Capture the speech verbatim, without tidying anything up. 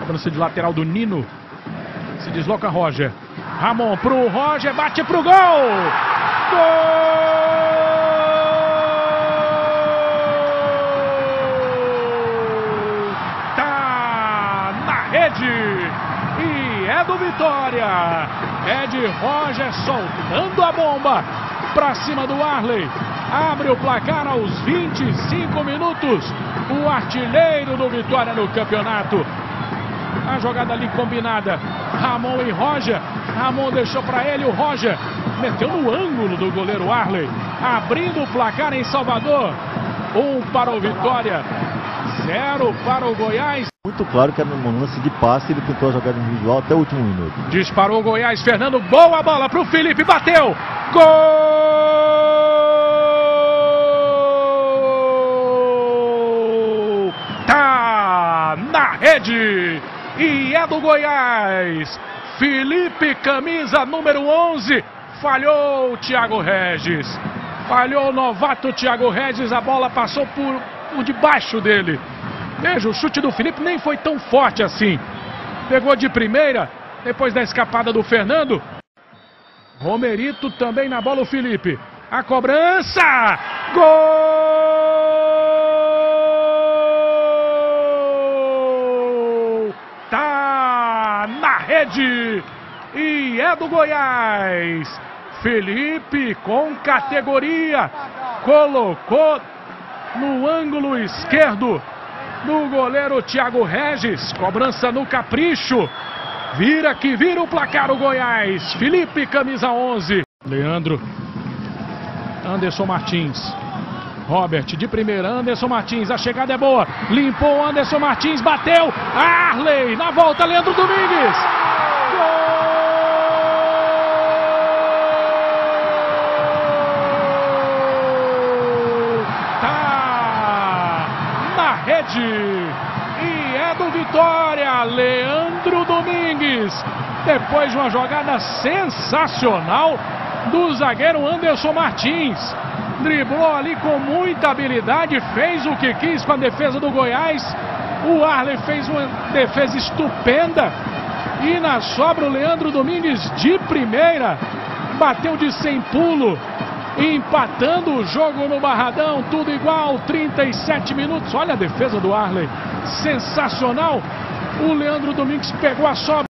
Cobrança de lateral do Nino. Se desloca Roger. Ramon pro Roger, bate pro gol! Gol! Tá na rede! E é do Vitória! É de Roger soltando a bomba pra cima do Arley. Abre o placar aos vinte e cinco minutos. O artilheiro do Vitória no campeonato. A jogada ali combinada. Ramon e Roger. Ramon deixou para ele, o Roger meteu no ângulo do goleiro Arley. Abrindo o placar em Salvador. Um para o Vitória, zero para o Goiás. Muito claro que era um lance de passe, ele tentou a jogada individual até o último minuto. Disparou o Goiás, Fernando, boa bola para o Felipe, bateu. Gol! Tá na rede e é do Goiás. Felipe, camisa número onze, falhou o Thiago Regis. Falhou o novato Thiago Regis, a bola passou por, por debaixo dele. Veja, o chute do Felipe nem foi tão forte assim. Pegou de primeira, depois da escapada do Fernando. Romerito também na bola, o Felipe. A cobrança! Gol! Tá na rede! E é do Goiás. Felipe com categoria. Colocou no ângulo esquerdo do goleiro Thiago Regis. Cobrança no capricho. Vira que vira o placar o Goiás. Felipe, camisa onze. Leandro. Anderson Martins. Robert de primeira. Anderson Martins. A chegada é boa. Limpou Anderson Martins. Bateu. Arley. Na volta, Leandro Domingues. Gol! Rede e é do Vitória, Leandro Domingues, depois de uma jogada sensacional do zagueiro Anderson Martins, driblou ali com muita habilidade, fez o que quis com a defesa do Goiás. O Arley fez uma defesa estupenda e na sobra o Leandro Domingues de primeira bateu de sem pulo, empatando o jogo no Barradão, tudo igual, trinta e sete minutos. Olha a defesa do Arley, sensacional. O Leandro Domingues pegou a sobra.